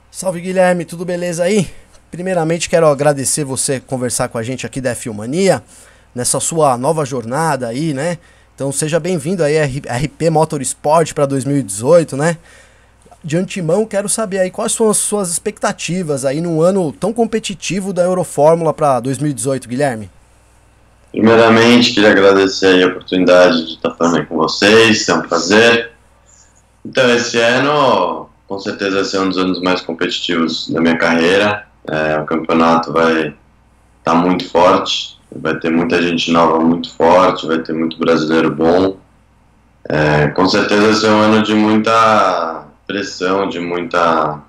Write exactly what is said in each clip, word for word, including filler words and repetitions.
Salve Guilherme, tudo beleza aí? Primeiramente quero agradecer você conversar com a gente aqui da F um Mania, nessa sua nova jornada aí, né? Então seja bem-vindo aí a R P Motorsport para dois mil e dezoito, né? De antemão quero saber aí quais são as suas expectativas aí num ano tão competitivo da Eurofórmula para dois mil e dezoito, Guilherme. Primeiramente, queria agradecer aí a oportunidade de estar falando aí com vocês, é um prazer. Então, esse ano, com certeza, vai ser um dos anos mais competitivos da minha carreira. É, o campeonato vai estar muito forte, vai ter muita gente nova muito forte, vai ter muito brasileiro bom. É, com certeza vai ser um ano de muita pressão, de muita,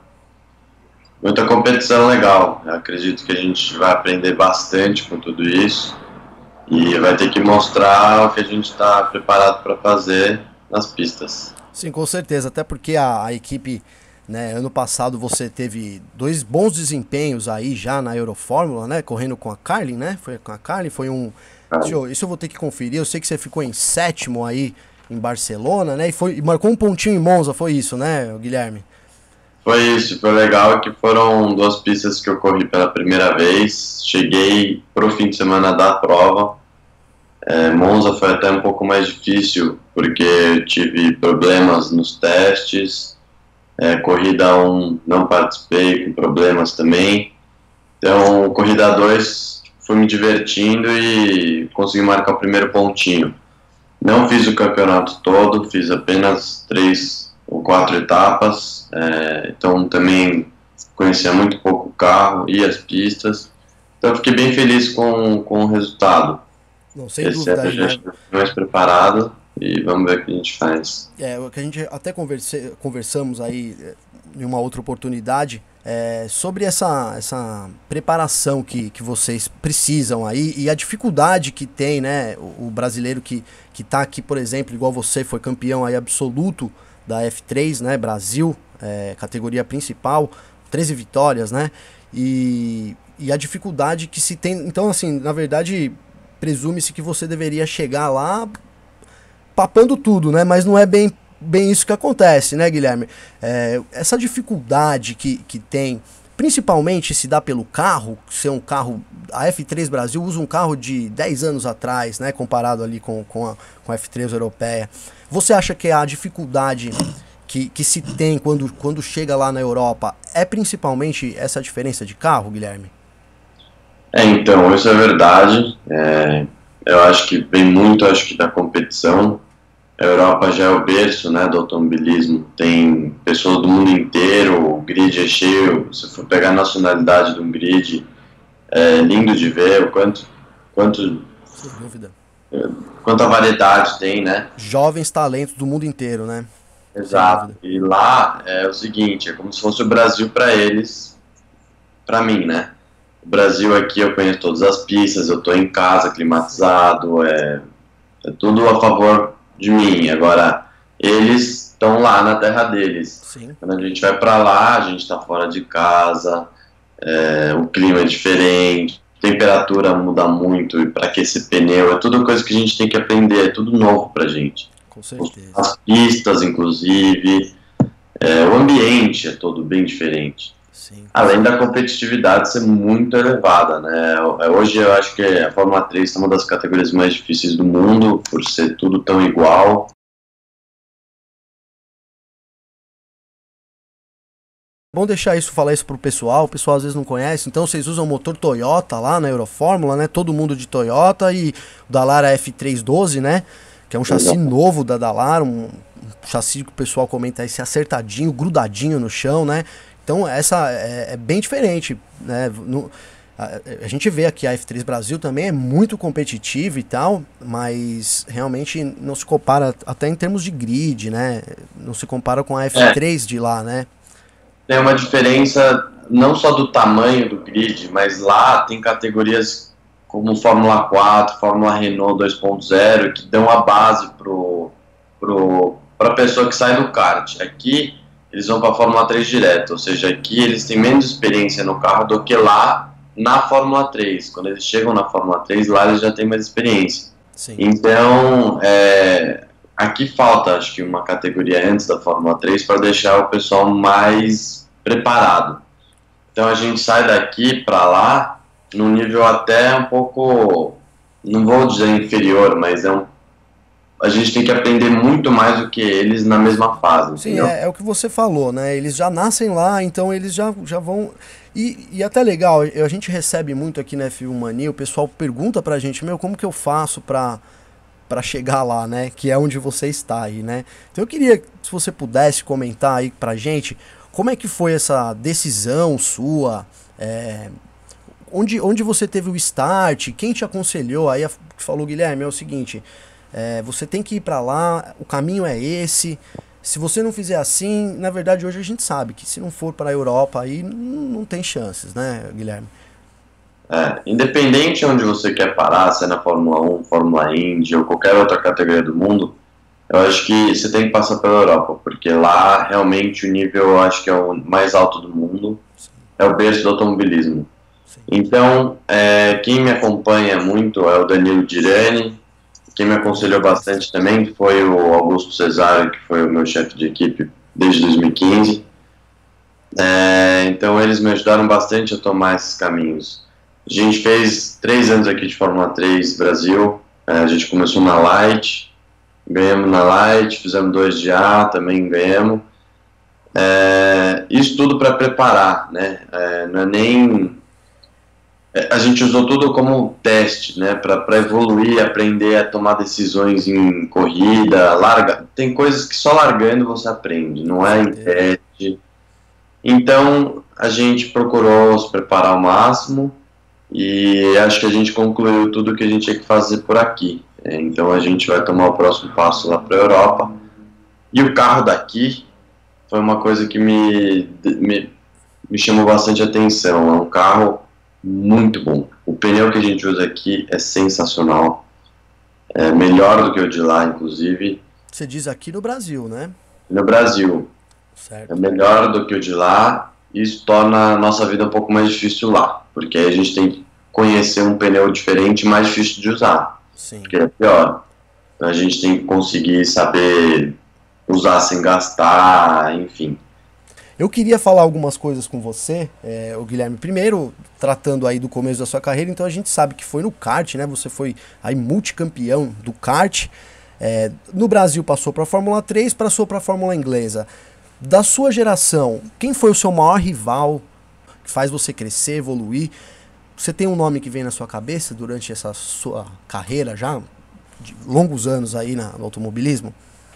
muita competição legal. Eu acredito que a gente vai aprender bastante com tudo isso. E vai ter que mostrar o que a gente está preparado para fazer nas pistas. Sim, com certeza, até porque a, a equipe, né, ano passado você teve dois bons desempenhos aí já na Eurofórmula, né, correndo com a Carlin, né, foi com a Carlin, foi um, isso eu, isso eu vou ter que conferir, eu sei que você ficou em sétimo aí em Barcelona, né, e, foi, e marcou um pontinho em Monza, foi isso, né, Guilherme? Foi isso, foi legal que foram duas pistas que eu corri pela primeira vez, cheguei pro fim de semana da prova. É, Monza foi até um pouco mais difícil, porque eu tive problemas nos testes, é, corrida um não participei, com problemas também. Então, corrida dois fui me divertindo e consegui marcar o primeiro pontinho. Não fiz o campeonato todo, fiz apenas três ou quatro etapas, é, então também conhecia muito pouco o carro e as pistas. Então, fiquei bem feliz com, com o resultado. Não, sem Esse dúvida ano a aí, né? gente está mais preparado e vamos ver o que a gente faz. É, o que a gente até converse, conversamos aí é, em uma outra oportunidade é, sobre essa, essa preparação que, que vocês precisam aí e a dificuldade que tem, né, o, o brasileiro que, que tá aqui, por exemplo, igual você, foi campeão aí absoluto da F três, né, Brasil, é, categoria principal, treze vitórias, né, e, e a dificuldade que se tem, então assim, na verdade, presume-se que você deveria chegar lá papando tudo, né? Mas não é bem, bem isso que acontece, né, Guilherme? É, essa dificuldade que, que tem, principalmente se dá pelo carro, ser um carro. A F três Brasil usa um carro de dez anos atrás, né? Comparado ali com, com, a, com a F três europeia. Você acha que a dificuldade que, que se tem quando, quando chega lá na Europa é principalmente essa diferença de carro, Guilherme? É, então, isso é verdade. É, eu acho que vem muito, acho que da competição. A Europa já é o berço, né, do automobilismo. Tem pessoas do mundo inteiro, o grid é cheio. Se for pegar a nacionalidade de um grid, é lindo de ver o quanto, quanto, Sem dúvida. quanta variedade tem, né? Jovens talentos do mundo inteiro, né? Sem Exato. dúvida. E lá é o seguinte, é como se fosse o Brasil para eles, para mim, né? O Brasil aqui eu conheço todas as pistas, eu estou em casa, climatizado, é, é tudo a favor de mim. Agora, eles estão lá na terra deles. Sim. Quando a gente vai para lá, a gente está fora de casa, é, o clima é diferente, a temperatura muda muito, e para aquecer pneu, é tudo coisa que a gente tem que aprender, é tudo novo para a gente. Com certeza. As pistas, inclusive, é, o ambiente é todo bem diferente. Sim. Além da competitividade ser muito elevada, né? Hoje eu acho que a Fórmula três é uma das categorias mais difíceis do mundo, por ser tudo tão igual. Bom deixar isso, falar isso pro pessoal, o pessoal às vezes não conhece, então vocês usam motor Toyota lá na Eurofórmula, né? Todo mundo de Toyota e o Dallara F trezentos e doze, né? Que é um chassi novo da Dallara, um, um chassi que o pessoal comenta aí, ser acertadinho, grudadinho no chão, né? Então essa é, é bem diferente, né? No, a, a gente vê aqui a F três Brasil também é muito competitiva e tal, mas realmente não se compara, até em termos de grid, né? Não se compara com a F três de lá, né? Tem uma diferença não só do tamanho do grid, mas lá tem categorias como Fórmula quatro, Fórmula Renault dois ponto zero, que dão a base pro, pro, para a pessoa que sai do kart. Aqui eles vão para a Fórmula três direto, ou seja, aqui eles têm menos experiência no carro do que lá na Fórmula três. Quando eles chegam na Fórmula três, lá eles já têm mais experiência. Sim. Então, é, aqui falta, acho que, uma categoria antes da Fórmula três para deixar o pessoal mais preparado. Então a gente sai daqui para lá num nível até um pouco, não vou dizer inferior, mas é um, a gente tem que aprender muito mais do que eles na mesma fase. Sim, é, é o que você falou, né? Eles já nascem lá, então eles já, já vão... E, e até legal, a gente recebe muito aqui na F um Mania, o pessoal pergunta pra gente, meu, como que eu faço pra, pra chegar lá, né? Que é onde você está aí, né? Então eu queria, se você pudesse comentar aí pra gente, como é que foi essa decisão sua, é, onde, onde você teve o start, quem te aconselhou, aí falou, Guilherme, é o seguinte, é, você tem que ir pra lá, o caminho é esse... Se você não fizer assim, na verdade hoje a gente sabe que se não for para a Europa aí não, não tem chances, né, Guilherme? É, independente de onde você quer parar, se é na Fórmula um, Fórmula Indy ou qualquer outra categoria do mundo, eu acho que você tem que passar pela Europa, porque lá realmente o nível eu acho que é o mais alto do mundo, sim, é o berço do automobilismo. Sim. Então, é, quem me acompanha muito é o Danilo Dirani. Quem me aconselhou bastante também foi o Augusto Cesário, que foi o meu chefe de equipe desde dois mil e quinze. É, então eles me ajudaram bastante a tomar esses caminhos. A gente fez três anos aqui de Fórmula três Brasil. É, a gente começou na Light, ganhamos na Light, fizemos dois de A, também ganhamos. É, isso tudo para preparar, né? É, não é nem... A gente usou tudo como teste, né, para evoluir, aprender a tomar decisões em corrida, larga. Tem coisas que só largando você aprende, não é em teste. Então a gente procurou se preparar ao máximo e acho que a gente concluiu tudo que a gente tinha que fazer por aqui. Então a gente vai tomar o próximo passo lá para a Europa. E o carro daqui foi uma coisa que me, me, me chamou bastante atenção. É um carro muito bom. O pneu que a gente usa aqui é sensacional. É melhor do que o de lá, inclusive. Você diz aqui no Brasil, né? No Brasil. Certo. É melhor do que o de lá. Isso torna a nossa vida um pouco mais difícil lá. Porque aí a gente tem que conhecer um pneu diferente e mais difícil de usar. Sim. Porque é pior. Então a gente tem que conseguir saber usar sem gastar, enfim. Eu queria falar algumas coisas com você, é, o Guilherme. Primeiro, tratando aí do começo da sua carreira, então a gente sabe que foi no kart, né? Você foi aí multicampeão do kart. É, no Brasil passou para a Fórmula três, passou para a Fórmula inglesa. Da sua geração, quem foi o seu maior rival que faz você crescer, evoluir? Você tem um nome que vem na sua cabeça durante essa sua carreira já, de longos anos aí na, no automobilismo?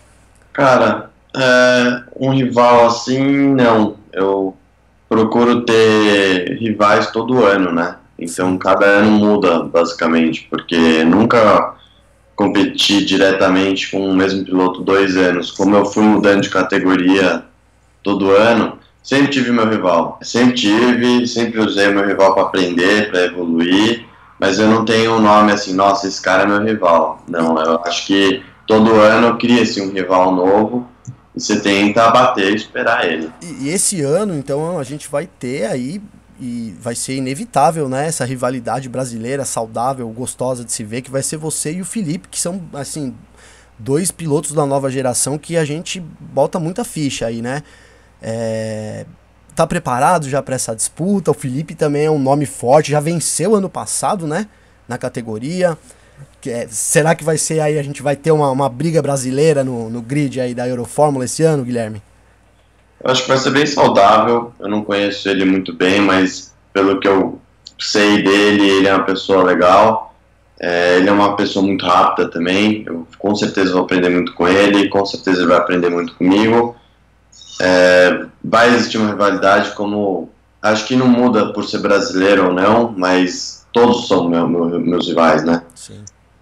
Cara, é, um rival assim, não. Eu procuro ter rivais todo ano, né? Então cada ano muda, basicamente, porque nunca competi diretamente com o mesmo piloto dois anos. Como eu fui mudando de categoria todo ano, sempre tive meu rival. Sempre tive, sempre usei meu rival para aprender, para evoluir, mas eu não tenho um nome assim, nossa, esse cara é meu rival. Não, eu acho que todo ano cria-se um rival novo e você tenta bater e esperar ele. E, e esse ano, então, a gente vai ter aí, e vai ser inevitável, né, essa rivalidade brasileira, saudável, gostosa de se ver, que vai ser você e o Felipe, que são, assim, dois pilotos da nova geração que a gente bota muita ficha aí, né? É... Tá preparado já para essa disputa? O Felipe também é um nome forte, já venceu ano passado, né, na categoria. Que é, será que vai ser aí, a gente vai ter uma, uma briga brasileira no, no grid aí da Eurofórmula esse ano, Guilherme? Eu acho que vai ser bem saudável. Eu não conheço ele muito bem, mas pelo que eu sei dele, ele é uma pessoa legal. É, ele é uma pessoa muito rápida também. Eu com certeza vou aprender muito com ele, com certeza ele vai aprender muito comigo. É, vai existir uma rivalidade, como acho que não muda por ser brasileiro ou não, mas todos são meu, meu, meus rivais, né? Sim.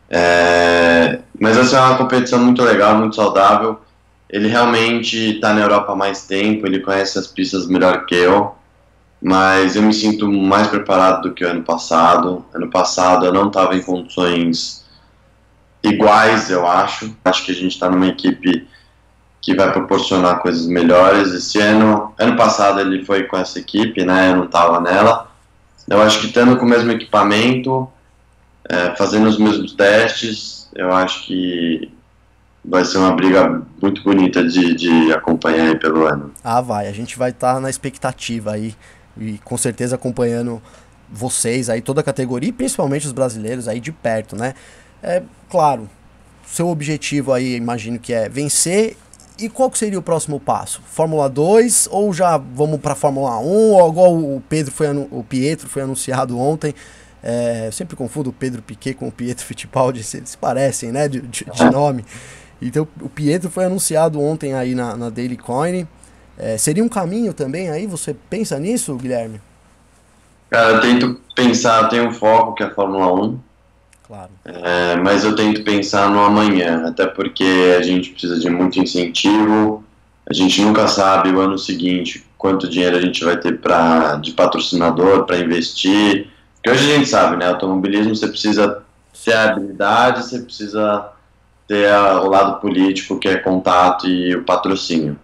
É, mas essa é uma competição muito legal, muito saudável. Ele realmente está na Europa há mais tempo, ele conhece as pistas melhor que eu, mas eu me sinto mais preparado do que o ano passado. Ano passado eu não estava em condições iguais, eu acho. Acho que a gente está numa equipe que vai proporcionar coisas melhores. Esse ano, ano passado ele foi com essa equipe, né? Eu não estava nela. Eu acho que estando com o mesmo equipamento, é, fazendo os mesmos testes, eu acho que vai ser uma briga muito bonita de, de acompanhar aí pelo ano. Ah, vai. A gente vai estar na expectativa aí e com certeza acompanhando vocês aí, toda a categoria e principalmente os brasileiros aí de perto, né? É claro, seu objetivo aí, imagino que é vencer. E qual que seria o próximo passo? Fórmula dois ou já vamos para Fórmula um? Ou igual o Pedro foi anu- o Pietro foi anunciado ontem. É, eu sempre confundo o Pedro Piquet com o Pietro Fittipaldi, eles se parecem, né, de, de, de nome. Então o Pietro foi anunciado ontem aí na, na Daily Coin. É, seria um caminho também aí? Você pensa nisso, Guilherme? Cara, eu tento pensar, eu tenho um foco que é a Fórmula um, Claro. é, mas eu tento pensar no amanhã, até porque a gente precisa de muito incentivo, a gente nunca sabe o ano seguinte quanto dinheiro a gente vai ter pra, de patrocinador para investir, porque hoje a gente sabe, né, automobilismo você precisa ter a habilidade, você precisa ter a, o lado político, que é contato e o patrocínio.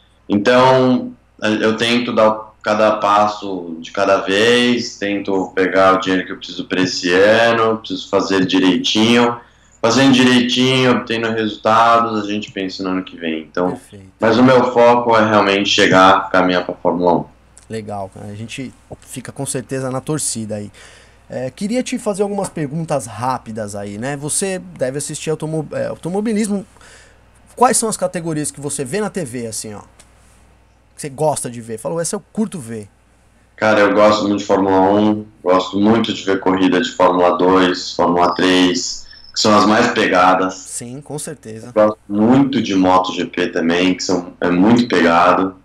Então, eu tento dar cada passo de cada vez, tento pegar o dinheiro que eu preciso para esse ano, preciso fazer direitinho. Fazendo direitinho, obtendo resultados, a gente pensa no ano que vem. Então, Perfeito. mas o meu foco é realmente chegar, caminhar para a Fórmula um. Legal, cara. A gente fica com certeza na torcida aí. É, queria te fazer algumas perguntas rápidas aí, né? Você deve assistir automo é, automobilismo. Quais são as categorias que você vê na T V, assim, ó? Que você gosta de ver? Falou, essa eu curto ver. Cara, eu gosto muito de Fórmula um, gosto muito de ver corrida de Fórmula dois, Fórmula três, que são as mais pegadas. Sim, com certeza. Gosto muito de MotoGP também, que são, é muito pegado.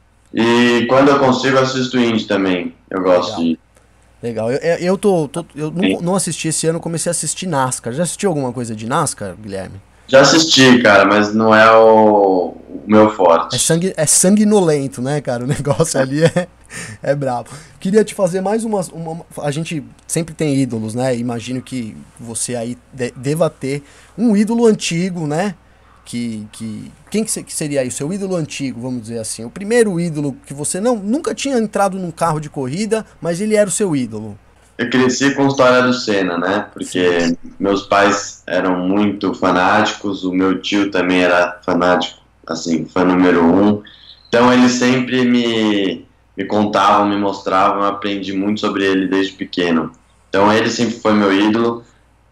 E quando eu consigo, eu assisto Indy também. Eu gosto Legal. de. Legal. Eu, eu, eu tô, tô- eu não, não assisti esse ano, comecei a assistir NASCAR. Já assistiu alguma coisa de NASCAR, Guilherme? Já assisti, cara, mas não é o, o meu É forte. sangue, é sanguinolento, né, cara? O negócio ali é, é brabo. Queria te fazer mais umas. Uma, a gente sempre tem ídolos, né? Imagino que você aí de- deva ter um ídolo antigo, né? Que, que, quem que, se- que seria aí o seu ídolo antigo, vamos dizer assim? O primeiro ídolo que você não nunca tinha entrado num carro de corrida, mas ele era o seu ídolo. Eu cresci com a história do Senna, né? Sim. Porque meus pais eram muito fanáticos, o meu tio também era fanático, assim, fã número um. Então eles sempre me, me contavam, me mostravam, eu aprendi muito sobre ele desde pequeno. Então ele sempre foi meu ídolo,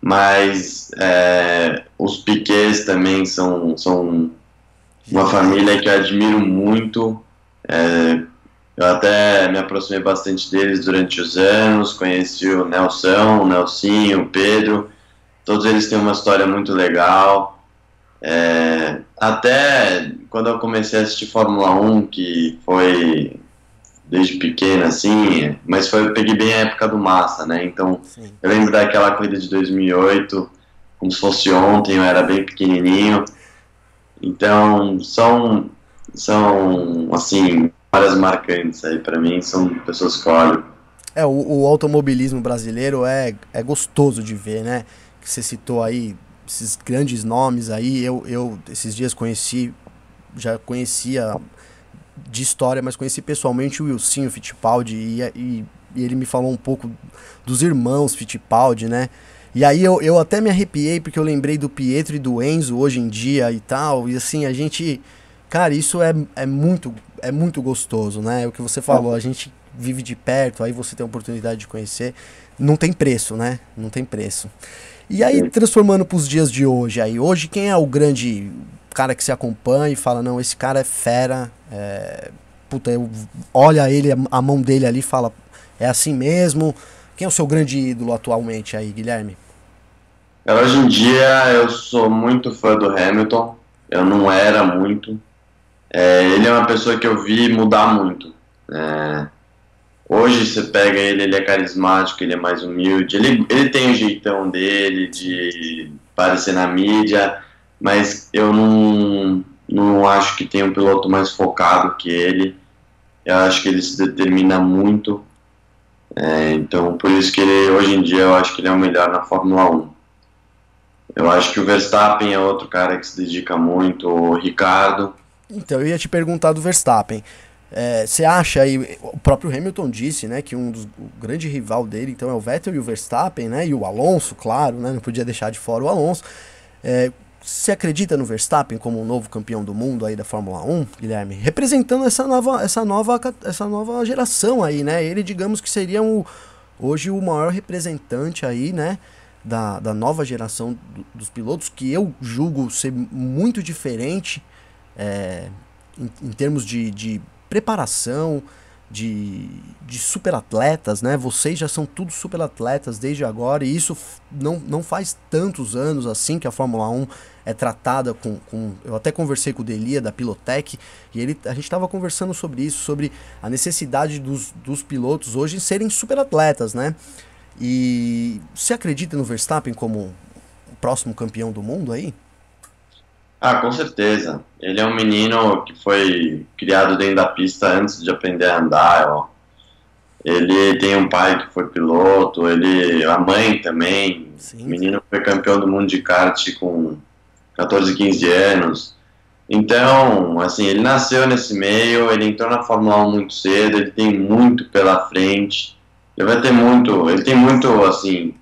mas é, os Piquets também são, são uma família que eu admiro muito. É, eu até me aproximei bastante deles durante os anos, conheci o Nelson, o Nelsinho, o Pedro, todos eles têm uma história muito legal. É, até quando eu comecei a assistir Fórmula um, que foi desde pequeno assim, mas foi, eu peguei bem a época do Massa, né? Então Sim. eu lembro daquela corrida de dois mil e oito, como se fosse ontem, eu era bem pequenininho. Então, são, são assim, várias marcantes aí pra mim, são pessoas que eu olho. É, o, o automobilismo brasileiro é, é gostoso de ver, né? Que você citou aí esses grandes nomes aí. Eu, eu esses dias conheci, já conhecia de história, mas conheci pessoalmente o Wilsinho Fittipaldi e, e, e ele me falou um pouco dos irmãos Fittipaldi, né? E aí eu, eu até me arrepiei porque eu lembrei do Pietro e do Enzo hoje em dia e tal. E assim, a gente. Cara, isso é, é muito é muito gostoso, né? É o que você falou, a gente vive de perto, aí você tem a oportunidade de conhecer. Não tem preço, né? Não tem preço. E aí, transformando para os dias de hoje, aí, hoje quem é o grande cara que se acompanha e fala, não, esse cara é fera, é, puta, eu, olha ele, a mão dele ali e fala, é assim mesmo. Quem é o seu grande ídolo atualmente aí, Guilherme? Cara, hoje em dia eu sou muito fã do Hamilton, eu não era muito. É, ele é uma pessoa que eu vi mudar muito. É, hoje você pega ele, ele é carismático, ele é mais humilde, ele, ele tem o jeitão dele de aparecer na mídia, mas eu não, não acho que tem um piloto mais focado que ele. Eu acho que ele se determina muito. É, então, por isso que ele, hoje em dia, eu acho que ele é o melhor na Fórmula um. Eu acho que o Verstappen é outro cara que se dedica muito, o Ricardo. Então, eu ia te perguntar do Verstappen. É, você acha aí, o próprio Hamilton disse, né, que um dos, o grande rival dele, então, é o Vettel e o Verstappen, né, e o Alonso, claro, né, não podia deixar de fora o Alonso. É, você acredita no Verstappen como um novo campeão do mundo aí da Fórmula um, Guilherme? Representando essa nova, essa nova, essa nova geração aí, né? Ele, digamos que seria um, hoje o maior representante aí, né? Da, da nova geração do, dos pilotos, que eu julgo ser muito diferente é, em, em termos de, de preparação, de, de superatletas, né? Vocês já são todos superatletas desde agora, e isso não, não faz tantos anos assim que a Fórmula um é tratada com, com... Eu até conversei com o Delia da Pilotec, e ele, a gente estava conversando sobre isso, sobre a necessidade dos, dos pilotos hoje serem superatletas, né? E você acredita no Verstappen como o próximo campeão do mundo aí? Ah, com certeza. Ele é um menino que foi criado dentro da pista antes de aprender a andar. Ó. Ele tem um pai que foi piloto, ele, a mãe também. Sim. O menino foi campeão do mundo de kart com catorze, quinze anos. Então, assim, ele nasceu nesse meio, ele entrou na Fórmula um muito cedo, ele tem muito pela frente. Ele vai ter muito, ele tem muito, assim,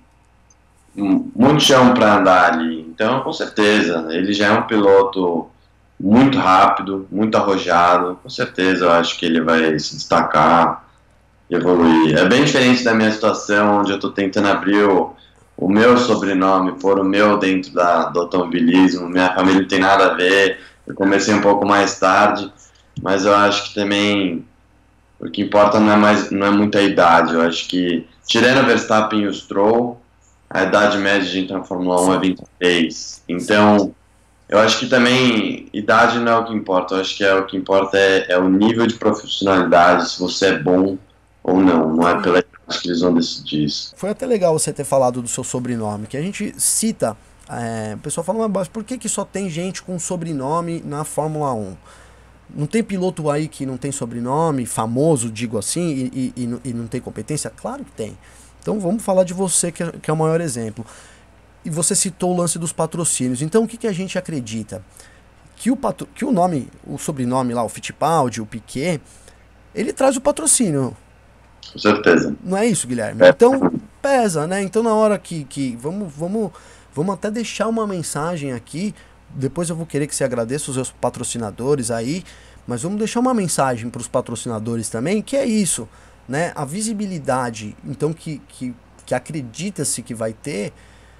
muito chão para andar ali. Então, com certeza, ele já é um piloto muito rápido, muito arrojado. Com certeza, eu acho que ele vai se destacar, evoluir. É bem diferente da minha situação, onde eu estou tentando abrir o, o meu sobrenome, pôr o meu dentro da, do automobilismo. Minha família não tem nada a ver. Eu comecei um pouco mais tarde, mas eu acho que também o que importa não é, mais, não é muito a idade. Eu acho que, tirando o Verstappen e o Stroll, a idade média de entrar na Fórmula um é vinte e três. Então, eu acho que também idade não é o que importa. Eu acho que é o que importa é, é o nível de profissionalidade, se você é bom ou não. Não é pela idade que eles vão decidir isso. Foi até legal você ter falado do seu sobrenome, que a gente cita, é, o pessoal fala, mas por que, que só tem gente com sobrenome na Fórmula um? Não tem piloto aí que não tem sobrenome, famoso, digo assim, e, e, e não tem competência? Claro que tem. Então vamos falar de você, que é, que é o maior exemplo. E você citou o lance dos patrocínios. Então o que, que a gente acredita? Que o, patro, que o nome, o sobrenome lá, o Fittipaldi, o Piquet, ele traz o patrocínio. Com certeza. Não é isso, Guilherme? É. Então pesa, né? Então na hora que... que vamos, vamos, vamos até deixar uma mensagem aqui. Depois eu vou querer que você agradeça os seus patrocinadores aí. Mas vamos deixar uma mensagem para os patrocinadores também, que é isso. Né, a visibilidade, então, que, que, que acredita-se que vai ter,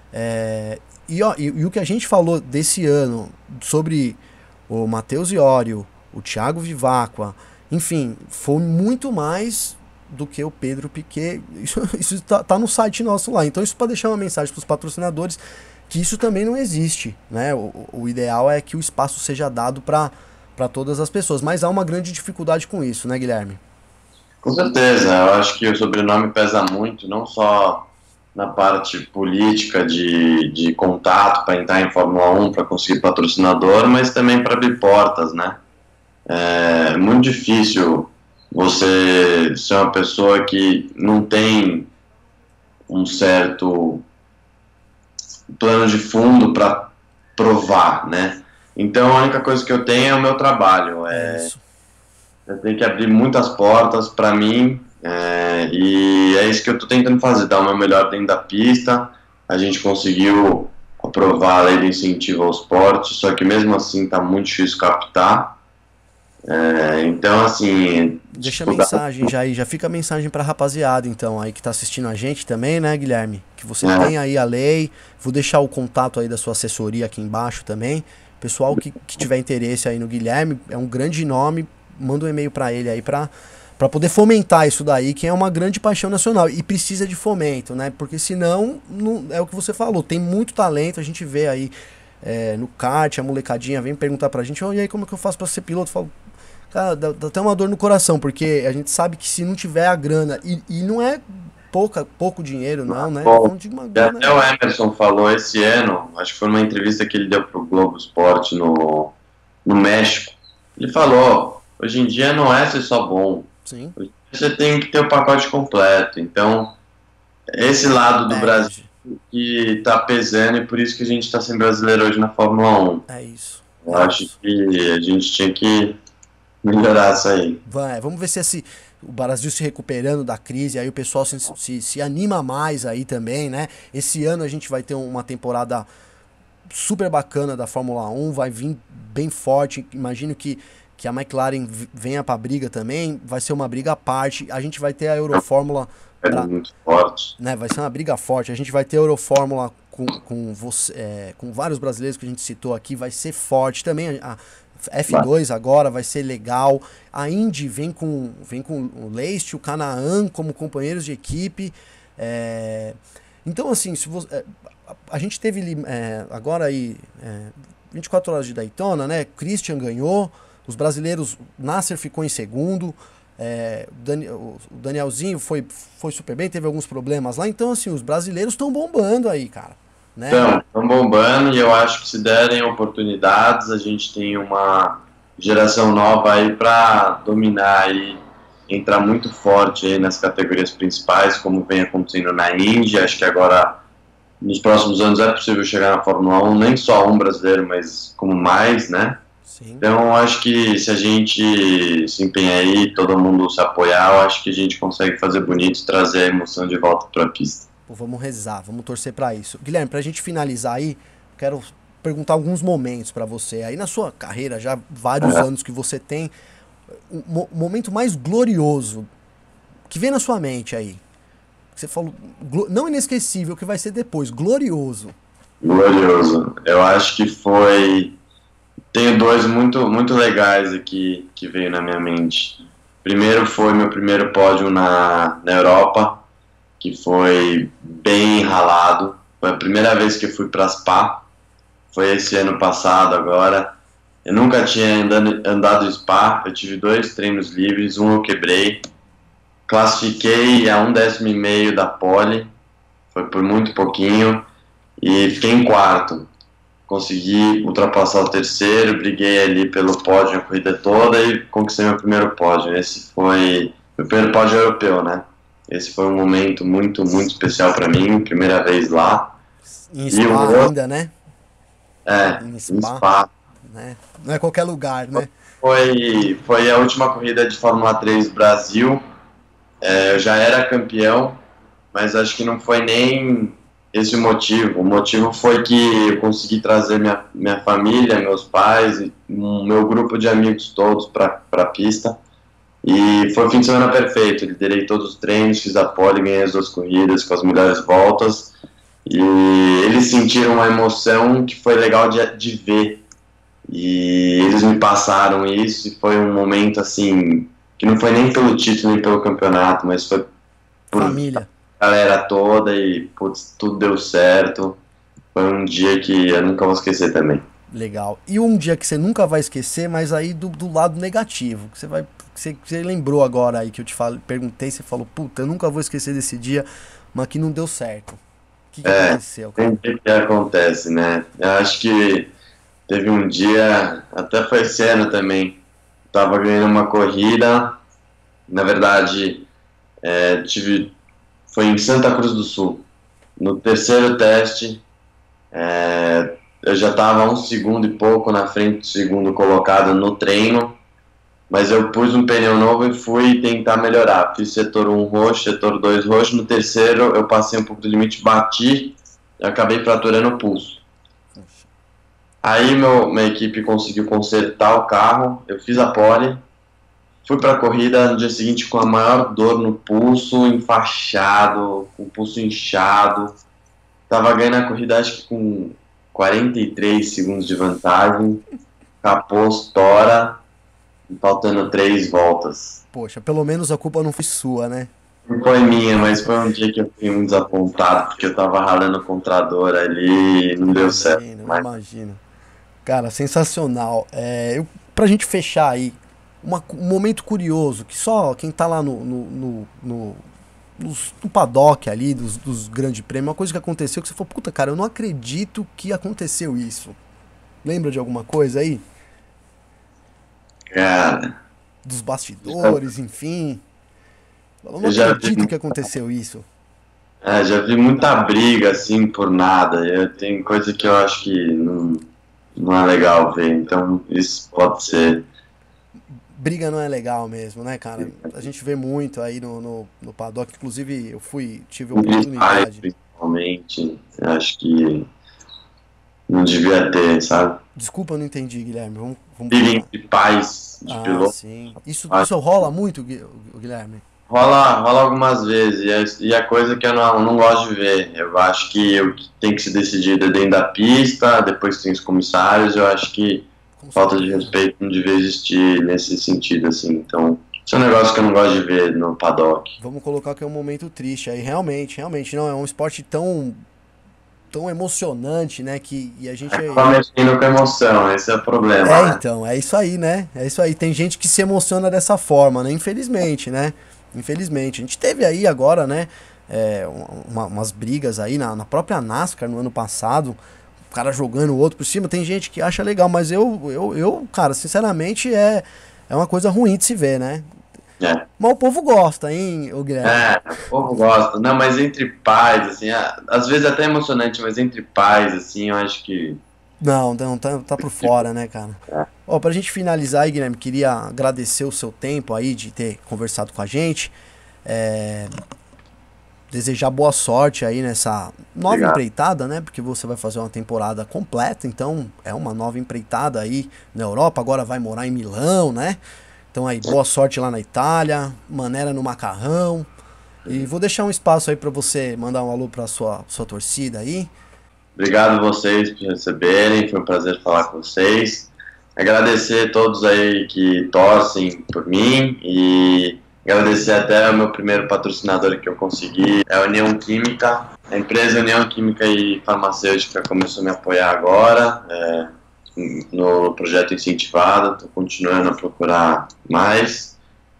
é, e, ó, e, e o que a gente falou desse ano sobre o Matheus Iorio, o Thiago Vivacqua, enfim, foi muito mais do que o Pedro Piquet. Isso, isso tá, tá no site nosso lá. Então, isso para deixar uma mensagem para os patrocinadores, que isso também não existe, né? O, o ideal é que o espaço seja dado para todas as pessoas, mas há uma grande dificuldade com isso, né, Guilherme? Com certeza, eu acho que o sobrenome pesa muito, não só na parte política de, de contato para entrar em Fórmula um, para conseguir patrocinador, mas também para abrir portas, né? É muito difícil você ser uma pessoa que não tem um certo plano de fundo para provar, né? Então a única coisa que eu tenho é o meu trabalho, é... é isso. Eu tenho que abrir muitas portas para mim, é, e é isso que eu estou tentando fazer, dar o meu melhor dentro da pista. A gente conseguiu aprovar a lei do incentivo ao esporte, só que mesmo assim está muito difícil captar. É, então, assim... Deixa a mensagem já aí, já fica a mensagem para a rapaziada, então, aí que está assistindo a gente também, né, Guilherme? Que você é. tem aí a lei, vou deixar o contato aí da sua assessoria aqui embaixo também. Pessoal que, que tiver interesse aí no Guilherme, é um grande nome, manda um e-mail para ele aí para para poder fomentar isso daí, que é uma grande paixão nacional e precisa de fomento, né? Porque senão, não, é o que você falou, tem muito talento, a gente vê aí é, no kart, a molecadinha vem perguntar pra gente, oh, e aí como é que eu faço para ser piloto? Eu falo, cara, dá, dá até uma dor no coração, porque a gente sabe que se não tiver a grana, e, e não é pouca, pouco dinheiro não, né? Bom, de uma grana, até o Emerson falou esse ano, acho que foi numa entrevista que ele deu pro Globo Esporte no, no México, ele falou, hoje em dia não é ser só bom. Sim. Você tem que ter o pacote completo. Então, esse lado do é, Brasil que está pesando e por isso que a gente está sem brasileiro hoje na Fórmula um. É isso. Eu é acho isso. que a gente tinha que melhorar isso aí. Vai, vamos ver se esse, o Brasil se recuperando da crise, aí o pessoal se, se, se anima mais aí também, né? Esse ano a gente vai ter uma temporada super bacana da Fórmula um, vai vir bem forte. Imagino que, que a McLaren venha para a briga também, vai ser uma briga à parte. A gente vai ter a Eurofórmula, É pra, muito forte. né, vai ser uma briga forte. A gente vai ter a Eurofórmula com, com, você, é, com vários brasileiros que a gente citou aqui, vai ser forte também. A F dois agora vai ser legal. A Indy vem com, vem com o Leist, o Canaan como companheiros de equipe. É, então, assim, se você, a, a gente teve é, agora aí é, vinte e quatro horas de Daytona, né? Christian ganhou, os brasileiros, Nasser ficou em segundo, é, o, Dani, o Danielzinho foi, foi super bem, teve alguns problemas lá. Então, assim, os brasileiros estão bombando aí, cara. Né? Então, estão bombando e eu acho que se derem oportunidades, a gente tem uma geração nova aí para dominar e entrar muito forte aí nas categorias principais, como vem acontecendo na Índia. Acho que agora, nos próximos anos, é possível chegar na Fórmula um, nem só um brasileiro, mas como mais, né? Sim. Então, acho que se a gente se empenhar aí, todo mundo se apoiar, eu acho que a gente consegue fazer bonito e trazer a emoção de volta para a pista. Pô, vamos rezar, vamos torcer para isso. Guilherme, pra gente finalizar aí, quero perguntar alguns momentos para você. Aí na sua carreira, já vários é. anos que você tem, o mo momento mais glorioso que vem na sua mente aí. Você falou, não inesquecível, que vai ser depois, glorioso. Glorioso. Eu acho que foi... Tenho dois muito, muito legais aqui que veio na minha mente. Primeiro foi meu primeiro pódio na, na Europa, que foi bem ralado. Foi a primeira vez que eu fui para Spa. Foi esse ano passado agora. Eu nunca tinha andado, andado Spa. Eu tive dois treinos livres, um eu quebrei. Classifiquei a um décimo e meio da pole. Foi por muito pouquinho. E fiquei em quarto. Consegui ultrapassar o terceiro, briguei ali pelo pódio a corrida toda e conquistei meu primeiro pódio. Esse foi meu primeiro pódio europeu, né? Esse foi um momento muito, muito especial para mim, primeira vez lá. Em Spa outro, ainda, né? É, em Spa. Em Spa. Né? Não é qualquer lugar, né? Foi, foi a última corrida de Fórmula três Brasil. É, eu já era campeão, mas acho que não foi nem esse o motivo. O motivo foi que eu consegui trazer minha, minha família, meus pais, e um, meu grupo de amigos todos para a pista. E foi um fim de semana perfeito. Liderei todos os treinos, fiz a pole, ganhei as duas corridas com as melhores voltas. E eles sentiram uma emoção que foi legal de, de ver. E eles me passaram isso e foi um momento assim, que não foi nem pelo título nem pelo campeonato, mas foi por família. A galera toda e putz, tudo deu certo. Foi um dia que eu nunca vou esquecer também. Legal. E um dia que você nunca vai esquecer, mas aí do, do lado negativo, que você vai, que você, que você lembrou agora aí que eu te falo, perguntei, você falou, puta, eu nunca vou esquecer desse dia, mas que não deu certo. O que, que é, aconteceu, cara? O que, que acontece, né? Eu acho que teve um dia, até foi esse ano também, tava ganhando uma corrida, na verdade, é, tive, foi em Santa Cruz do Sul. No terceiro teste, é, eu já estava um segundo e pouco na frente do segundo colocado no treino, mas eu pus um pneu novo e fui tentar melhorar. Fiz setor um roxo, setor dois roxo. No terceiro eu passei um pouco do limite, bati e acabei fraturando o pulso. Aí meu, minha equipe conseguiu consertar o carro, eu fiz a pole, fui para a corrida no dia seguinte com a maior dor no pulso, enfaixado, com o pulso inchado. Tava ganhando a corrida acho que com quarenta e três segundos de vantagem, capô, estoura, faltando três voltas. Poxa, pelo menos a culpa não foi sua, né? Não foi minha, mas foi um dia que eu fiquei muito desapontado, porque eu tava ralando contra a dor ali e não deu certo. Imagino, mas... imagino. Cara, sensacional. É, eu, pra gente fechar aí, uma, um momento curioso, que só quem tá lá no, no, no, no, no, no paddock ali, dos, dos grandes prêmios, uma coisa que aconteceu que você falou, puta, cara, eu não acredito que aconteceu isso. Lembra de alguma coisa aí? Cara... Dos bastidores, enfim. Eu não eu acredito vi... que aconteceu isso. É, já vi muita briga, assim, por nada. Eu, tem coisa que eu acho que não, não é legal ver, então isso pode ser. Briga não é legal mesmo, né, cara? A gente vê muito aí no, no, no paddock, inclusive eu fui, tive a oportunidade. Principalmente, eu acho que não devia ter, sabe? Desculpa, eu não entendi, Guilherme. Vamos, vamos Briga falar. entre pais de Ah, piloto. sim. Isso, Acho isso rola muito, Gui- Guilherme? Rola, rola algumas vezes, e é, e é coisa que eu não, não gosto de ver. Eu acho que o que tem que se decidir é dentro da pista, depois tem os comissários, eu acho que Com falta de certeza. respeito não devia existir nesse sentido, assim. Então, isso é um negócio que eu não gosto de ver no paddock. Vamos colocar que é um momento triste aí. Realmente, realmente, não, é um esporte tão, tão emocionante, né? Que, e a gente. Acaba mexendo com emoção, esse é o É, problema, né? então, é isso aí, né? É isso aí. Tem gente que se emociona dessa forma, né? Infelizmente, né? Infelizmente. A gente teve aí agora, né? é, uma- umas brigas aí na, na própria NASCAR no ano passado. O cara jogando o outro por cima. Tem gente que acha legal, mas eu, eu, eu cara, sinceramente, é, é uma coisa ruim de se ver, né? É. Mas o povo gosta, hein, o Guilherme? É, o povo gosta. Não, mas entre pais, assim, a- às vezes até é emocionante, mas entre pais, assim, eu acho que. Não, não, tá, tá por fora, né, cara? É. Ó, pra gente finalizar aí, Guilherme, queria agradecer o seu tempo aí de ter conversado com a gente. É, desejar boa sorte aí nessa nova Obrigado. empreitada, né? Porque você vai fazer uma temporada completa, então é uma nova empreitada aí na Europa. Agora vai morar em Milão, né? Então aí, boa sorte lá na Itália, maneira no macarrão. E vou deixar um espaço aí pra você mandar um alô pra sua, sua torcida aí. Obrigado a vocês por receberem, foi um prazer falar com vocês. Agradecer a todos aí que torcem por mim e agradecer até o meu primeiro patrocinador que eu consegui, é a União Química. A empresa União Química e Farmacêutica começou a me apoiar agora é, no projeto incentivado, estou continuando a procurar mais.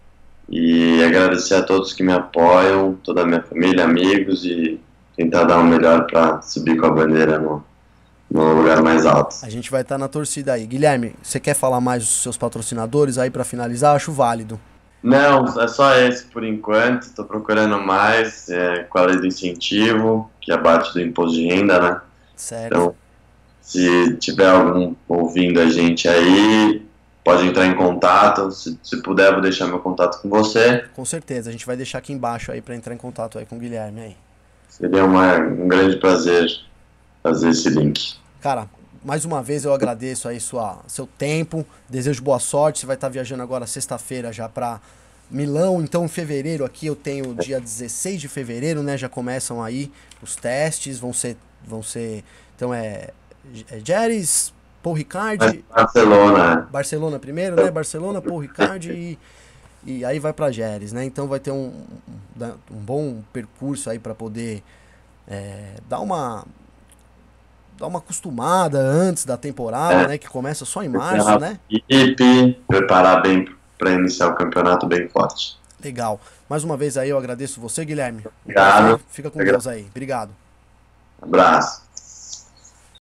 E agradecer a todos que me apoiam, toda a minha família, amigos e tentar dar o melhor para subir com a bandeira no, no lugar mais alto. A gente vai estar na torcida aí. Guilherme, você quer falar mais dos seus patrocinadores aí pra finalizar? Acho válido. Não, é só esse por enquanto. Estou procurando mais é, com a lei do incentivo, que abate do imposto de renda, né? Certo. Então, se tiver algum ouvindo a gente aí, pode entrar em contato. Se, se puder, vou deixar meu contato com você. Com certeza, a gente vai deixar aqui embaixo aí pra entrar em contato aí com o Guilherme aí. Seria uma, um grande prazer fazer esse link. Cara, mais uma vez eu agradeço aí sua, seu tempo, desejo boa sorte. Você vai estar viajando agora sexta-feira já pra Milão, então em fevereiro aqui eu tenho dia dezesseis de fevereiro, né? Já começam aí os testes, vão ser, vão ser, então é, é Jerez, Paul Ricard, Mas Barcelona, Barcelona primeiro, né? Barcelona, Paul Ricard e, e aí vai pra Jerez, né? Então vai ter um, um, um bom percurso aí pra poder é, dar uma dar uma acostumada antes da temporada, é, né? Que começa só em março, né? equipe, preparar bem para iniciar o campeonato bem forte. Legal. Mais uma vez aí eu agradeço você, Guilherme. Um Obrigado. prazer. Fica com Deus aí. Obrigado. Abraço.